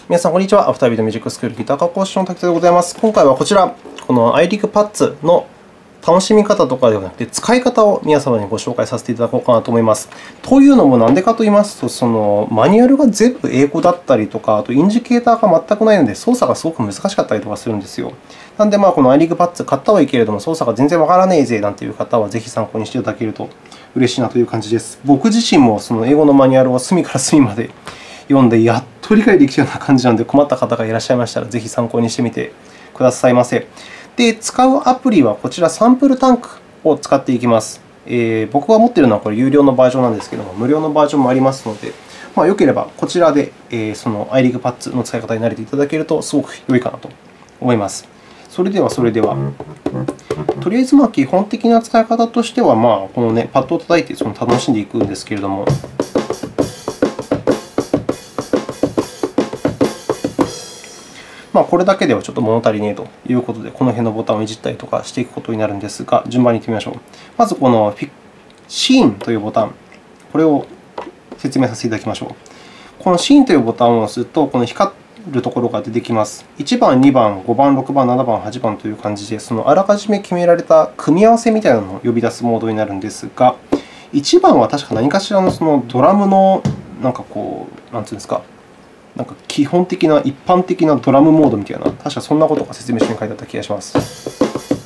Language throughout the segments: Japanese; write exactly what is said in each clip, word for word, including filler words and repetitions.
皆さん、こんにちは。アフタービートミュージックスクールギター科講師の滝田でございます。今回はこちら、この アイリグ パッツの楽しみ方とかではなくて、使い方を皆様にご紹介させていただこうかなと思います。というのも、なんでかと言いますと、そのマニュアルが全部英語だったりとか、あとインジケーターが全くないので、操作がすごく難しかったりとかするんですよ。なので、まあ、この アイリグ パッツ買ったはいいけれども、操作が全然わからねえぜなんていう方は、ぜひ参考にしていただけると嬉しいなという感じです。僕自身もその英語のマニュアルを隅から隅まで読んで、やっと理解できるような感じなので、困った方がいらっしゃいましたら、ぜひ参考にしてみてくださいませ。で、使うアプリはこちら、サンプルタンクを使っていきます。えー、僕が持っているのはこれ有料のバージョンなんですけれども、無料のバージョンもありますので、まあ、よければこちらで、えー、その アイリグ パッツの使い方に慣れていただけるとすごく良いかなと思います。それでは、それでは。とりあえず、まあ基本的な使い方としては、まあ、この、ね、パッドを叩いてその楽しんでいくんですけれども、まあ、これだけではちょっと物足りねえということで、この辺のボタンをいじったりとかしていくことになるんですが、順番にいってみましょう。まず、このシーンというボタン、これを説明させていただきましょう。このシーンというボタンを押すと、この光るところが出てきます。いちばん、にばん、ごばん、ろくばん、ななばん、はちばんという感じで、そのあらかじめ決められた組み合わせみたいなのを呼び出すモードになるんですが、いちばんは確か何かしらのそのドラムの、なんかこう、なんていうんですか、なんか基本的な、一般的なドラムモードみたいな、確かそんなことが説明書に書いてあった気がします。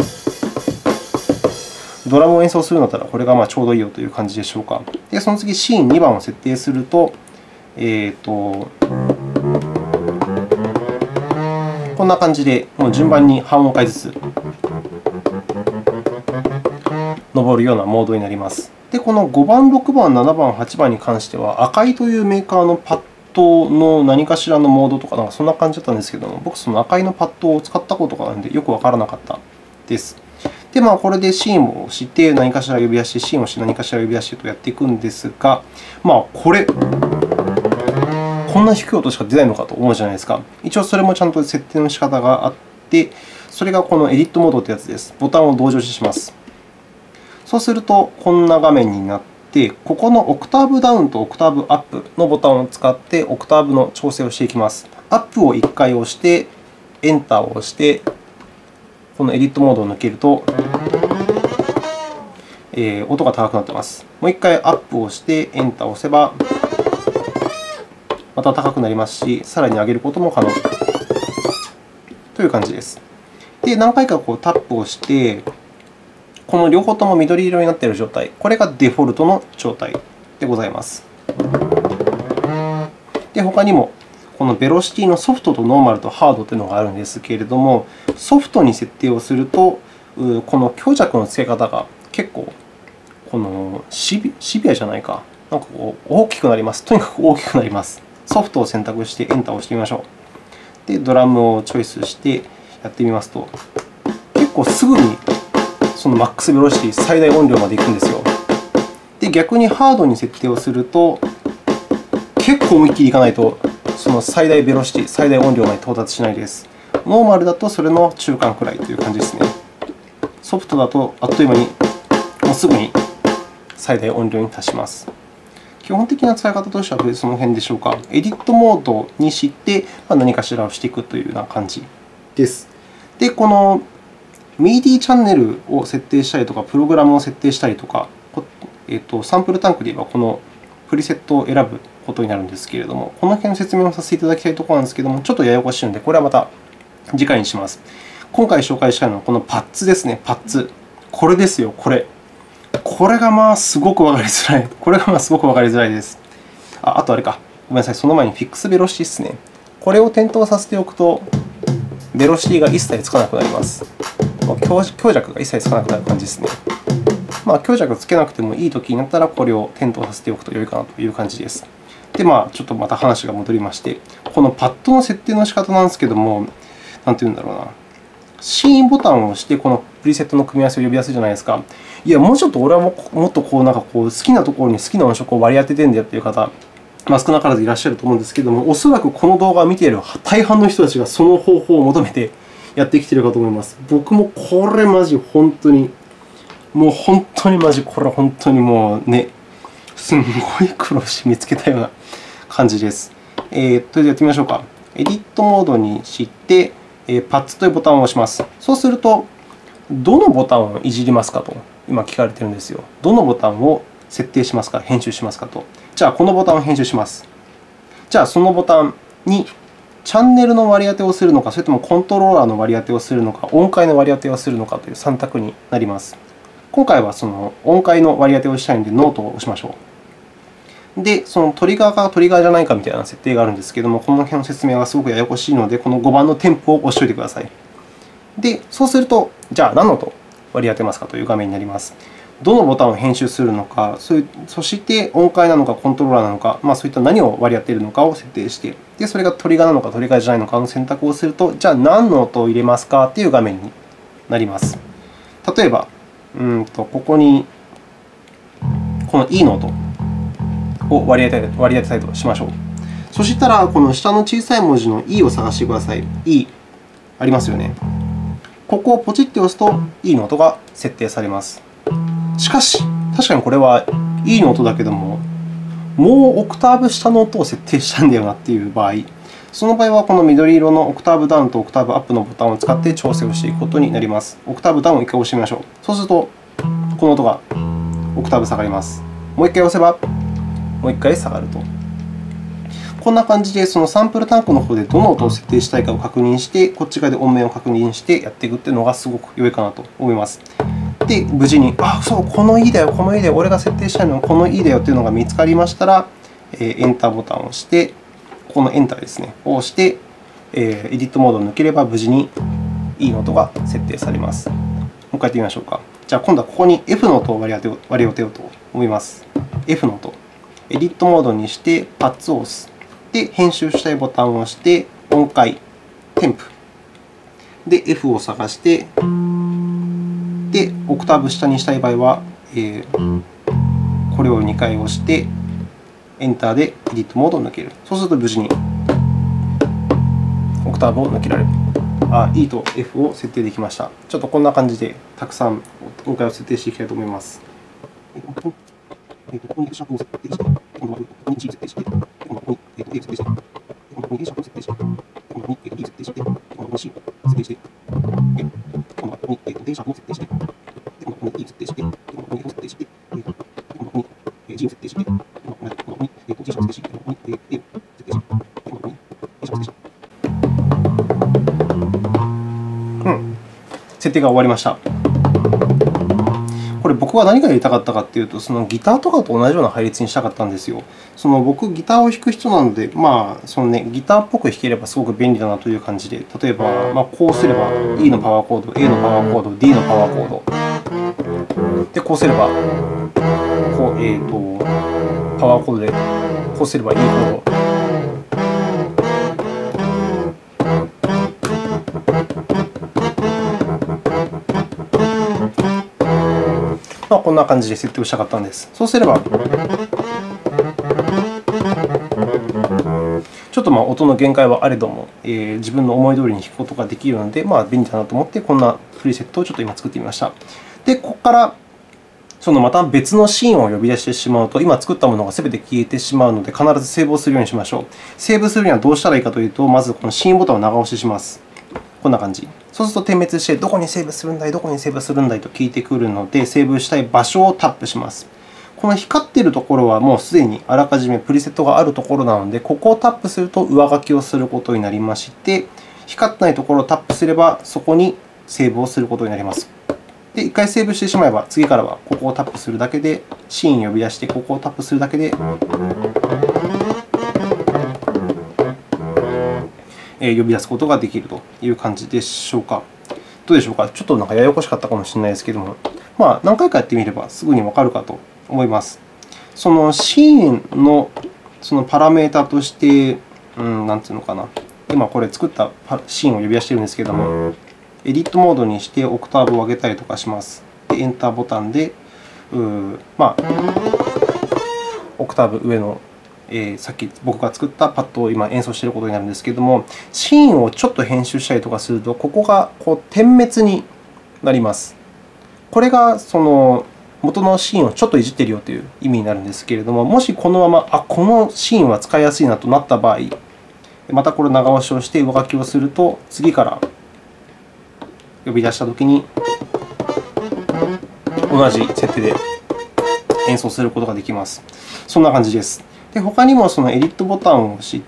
ドラムを演奏するんだったら、これがまあちょうどいいよという感じでしょうか。で、その次、シーンにばんを設定すると、えーと、こんな感じで、もう順番に半音階ずつ上るようなモードになります。で、このごばん、ろくばん、ななばん、はちばんに関しては、赤いというメーカーのパッドの何かしらのモードとか、なんかそんな感じだったんですけれども、僕、その赤いのパッドを使ったことがあるので、よくわからなかったです。で、まあ、これでシーンを押して何かしら呼び出し、シーンを押して何かしら呼び出しとやっていくんですが、まあ、これ、こんな低い音しか出ないのかと思うじゃないですか。一応、それもちゃんと設定の仕方があって、それがこのエディットモードというやつです。ボタンを同時押しします。そうすると、こんな画面になって、ここのオクターブダウンとオクターブアップのボタンを使って、オクターブの調整をしていきます。アップをいっかい押して、エンターを押して、このエディットモードを抜けると、えー、音が高くなっています。もういっかいアップをして、エンターを押せば、また高くなりますし、さらに上げることも可能という感じです。で、何回かこうタップをして、この両方とも緑色になっている状態、これがデフォルトの状態でございます。で、他にも、このベロシティのソフトとノーマルとハードというのがあるんですけれども、ソフトに設定をすると、この強弱の付け方が結構このシビ、シビアじゃないか、なんかこう大きくなります。とにかく大きくなります。ソフトを選択してエンターを押してみましょう。で、ドラムをチョイスしてやってみますと、結構すぐにそのマックスベロシティ、最大音量までいくんですよ。で、逆にハードに設定をすると、結構思いっきりいかないと、その最大ベロシティ、最大音量まで到達しないです。ノーマルだとそれの中間くらいという感じですね。ソフトだとあっという間に、もうすぐに最大音量に達します。基本的な使い方としてはその辺でしょうか。エディットモードにして、何かしらをしていくというような感じです。で、この ミディ チャンネルを設定したりとか、プログラムを設定したりとか、えーと、サンプルタンクで言えばこのプリセットを選ぶことになるんですけれども、この辺の説明をさせていただきたいところなんですけれども、ちょっとややこしいので、これはまた次回にします。今回紹介したいのはこのパッツですね。パッツ。これですよ、これ。これがまあすごくわかりづらい。これがまあすごくわかりづらいです。あ、あとあれか。ごめんなさい。その前にフィックスベロシティですね。これを点灯させておくと、ベロシティが一切つかなくなります。強弱が一切つかなくなる感じですね。まあ、強弱つけなくてもいいときになったら、これを点灯させておくと良いかなという感じです。で、まあ、ちょっとまた話が戻りまして、このパッドの設定の仕方なんですけれども、なんていうんだろうな。シーンボタンを押して、このプリセットの組み合わせを呼び出すじゃないですか。いや、もうちょっと俺はもっとこうなんかこう好きなところに好きな音色を割り当ててるんだよという方、まあ、少なからずいらっしゃると思うんですけれども、おそらくこの動画を見ている大半の人たちがその方法を求めてやってきているかと思います。僕もこれマジ本当に、もう本当にマジこれ本当にもうね、すんごい苦労して見つけたような感じです。えー、それでやってみましょうか。 エディットモードにして、パッツというボタンを押します。そうすると、どのボタンをいじりますかと今聞かれているんですよ。どのボタンを設定しますか、編集しますかと。じゃあ、このボタンを編集します。じゃあ、そのボタンにチャンネルの割り当てをするのか、それともコントローラーの割り当てをするのか、音階の割り当てをするのかというさん択になります。今回はその音階の割り当てをしたいので、ノートを押しましょう。で、そのトリガーかトリガーじゃないかみたいな設定があるんですけれども、この辺の説明はすごくややこしいので、このごばんのテンポを押しておいてください。で、そうすると、じゃあ何の音割り当てますかという画面になります。どのボタンを編集するのか、そして音階なのかコントローラーなのか、まあ、そういった何を割り当てるのかを設定して、でそれがトリガーなのかトリガーじゃないのかの選択をすると、じゃあ何の音を入れますかという画面になります。例えば、うんとここにこの E の音を割り当て割り当てたいとしましょう。そしたら、この下の小さい文字の E を探してください。E ありますよね。ここをポチッと押すと E の音が設定されます。しかし、確かにこれは E の音だけども、もうオクターブ下の音を設定したんだよなという場合、その場合はこの緑色のオクターブダウンとオクターブアップのボタンを使って調整をしていくことになります。オクターブダウンをいっかい押してみましょう。そうすると、この音がオクターブ下がります。もういっかい押せば、もういっかい下がると。こんな感じで、そのサンプルタンクの方でどの音を設定したいかを確認して、こっち側で音面を確認してやっていくというのがすごく良いかなと思います。で、無事に、あ、そう、この E だよ、この E だよ、俺が設定したいのはこの E だよというのが見つかりましたら、エンターボタンを押して、このエンターですね、を押して、エディットモードを抜ければ無事に E の音が設定されます。もう一回やってみましょうか。じゃあ、今度はここに F の音を割り当て割り当てようと思います。F の音。エディットモードにして、パッツを押す。で、編集したいボタンを押して、音階、テンプ。で、F を探して、で、オクターブ下にしたい場合は、えー、これをにかい押して、エンターでエディットモードを抜ける。そうすると無事にオクターブを抜けられる。あ、E と F を設定できました。ちょっとこんな感じでたくさん音階を設定していきたいと思います。ここにシャープを設定して、今度はここに G を設定して、今度はここに A を設定して、今度はここに A シャープを設定して、今度はここに D を設定して、今度はここに C を設定して、今度はここに D シャープを設定して、今度はここに E を設定して、今度はここに F を設定して、今度はここに G を設定して、今度はここに G シャープを設定して、今度はここに A を設定して、今度はここに A シャープを設定して、うん、設定が終わりました。これ、僕は何がやりたかったかというと、そのギターとかと同じような配列にしたかったんですよ。その僕、ギターを弾く人なので、まあそのね、ギターっぽく弾ければすごく便利だなという感じで、例えば、まあ、こうすれば E のパワーコード、A のパワーコード、D のパワーコード。で、こうすれば、こうえー、とパワーコードで、こうすればいいコード。まあ、こんな感じで設定をしたかったんです。そうすれば、ちょっとまあ音の限界はあれども、えー、自分の思い通りに弾くことができるので、まあ、便利だなと思って、こんなプリセットをちょっと今作ってみました。で、ここからそのまた別のシーンを呼び出してしまうと、今作ったものがすべて消えてしまうので、必ずセーブをするようにしましょう。セーブするにはどうしたらいいかというと、まずこのシーンボタンを長押しします。こんな感じ。そうすると点滅して、どこにセーブするんだい、どこにセーブするんだいと聞いてくるので、セーブしたい場所をタップします。この光っているところはもうすでにあらかじめプリセットがあるところなので、ここをタップすると上書きをすることになりまして、光ってないところをタップすれば、そこにセーブをすることになります。で、いっかいセーブしてしまえば、次からはここをタップするだけで、シーンを呼び出して、ここをタップするだけで、呼び出すことができるという感じでしょうか。どうでしょうか。ちょっとなんかややこしかったかもしれないですけれども、まあ、何回かやってみればすぐにわかるかと思います。そのシーンのそのパラメータとして、うん、なんていうのかな、今これ作ったシーンを呼び出しているんですけれども、エディットモードにしてオクターブを上げたりとかします。で、エンターボタンで、うまあ、オクターブ上のえー、さっき僕が作ったパッドを今演奏していることになるんですけれども、シーンをちょっと編集したりとかすると、ここがこう点滅になります。これがその元のシーンをちょっといじっているよという意味になるんですけれども、もしこのまま、あ、このシーンは使いやすいなとなった場合、 またこれ長押しをして上書きをすると、次から呼び出したときに同じ設定で演奏することができます。そんな感じです。で、他にもそのエディットボタンを押して、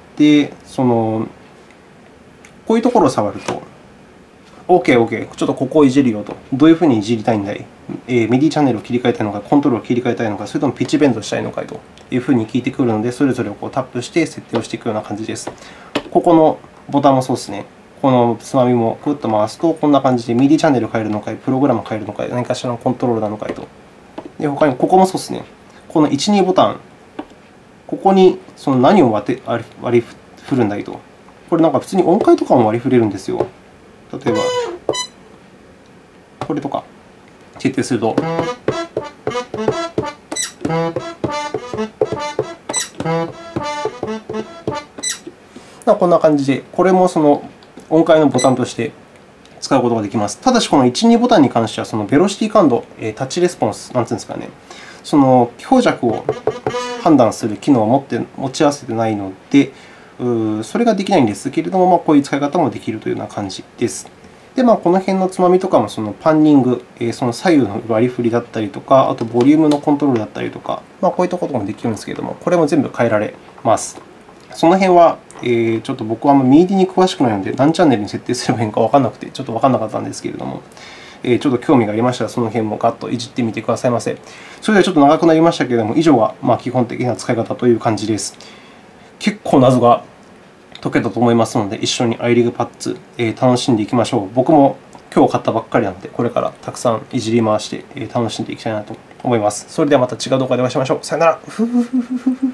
そのこういうところを触ると、OK、OK、ちょっとここをいじるよと。どういうふうにいじりたいんだい、えー、ミディ チャンネルを切り替えたいのか、コントロールを切り替えたいのか、それともピッチベンドしたいのかというふうに聞いてくるので、それぞれをこうタップして設定をしていくような感じです。ここのボタンもそうですね。このつまみもくっと回すと、こんな感じでミディ チャンネルを変えるのかい、プログラムを変えるのかい、何かしらのコントロールなのかいと。で、他にここもそうですね。このいち、にボタン、ここにその何を割り振るんだいと。これなんか普通に音階とかも割り振れるんですよ。例えば、これとか設定すると、こんな感じで、これもその音階のボタンとして使うことができます。ただし、このいち、にボタンに関しては、そのベロシティ感度、タッチレスポンス、なんていうんですかね、その強弱を判断する機能を持って持ち合わせていないので、それができないんですけれども、まあ、こういう使い方もできるというような感じです。で、まあ、この辺のつまみとかもそのパンニング、その左右の割り振りだったりとか、あとボリュームのコントロールだったりとか、まあ、こういったこともできるんですけれども、これも全部変えられます。その辺は、えー、ちょっと僕はミーディに詳しくないので、何チャンネルに設定すればいいのか分からなくて、ちょっと分からなかったんですけれども、えー、ちょっと興味がありましたら、その辺もガッといじってみてくださいませ。それではちょっと長くなりましたけれども、以上がまあ基本的な使い方という感じです。結構謎が解けたと思いますので、一緒に アイリグパッツ、えー、楽しんでいきましょう。僕も今日買ったばっかりなので、これからたくさんいじり回して楽しんでいきたいなと思います。それではまた違う動画でお会いしましょう。さよなら。